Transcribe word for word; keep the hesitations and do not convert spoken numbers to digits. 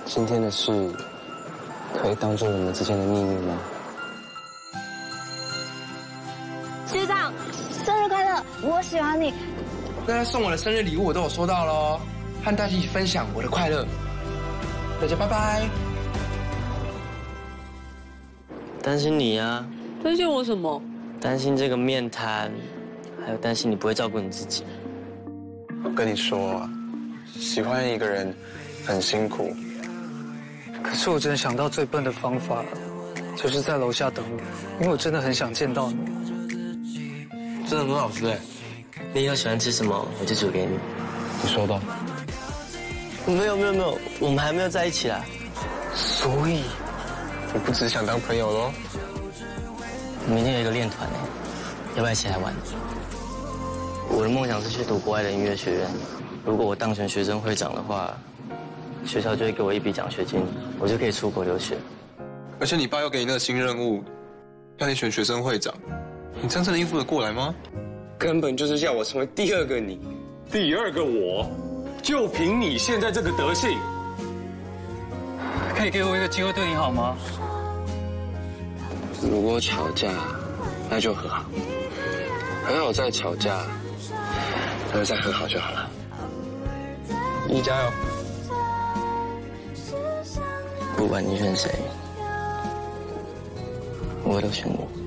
今天的事可以当做我们之间的秘密吗？ 学长，生日快乐！我喜欢你。 大家送我的生日礼物我都有收到喽，和大家一起分享我的快乐。大家拜拜。 担心你啊。 担心我什么？ 担心这个面瘫，还有担心你不会照顾你自己。 我跟你说啊，喜欢一个人很辛苦。 可是我真的想到最笨的方法，就是在楼下等你，因为我真的很想见到你。 真的很好吃哎！你以后喜欢吃什么，我就煮给你。 你收到？ 没有没有没有，我们还没有在一起啦。 所以你不只想当朋友喽？ 明天有一个练团哎，要不要一起来玩？我的梦想是去读国外的音乐学院，如果我当选学生会长的话，学校就会给我一笔奖学金，我就可以出国留学。 而且你爸要给你那个新任务，让你选学生会长，你真正的应付得过来吗？ 根本就是要我成为第二个你。 第二个我，就凭你现在这个德性， 可以给我一个机会对你好吗？ 如果吵架，那就和好；和好再吵架，然后再和好就好了。你加油！ 不管你选谁，我都选你。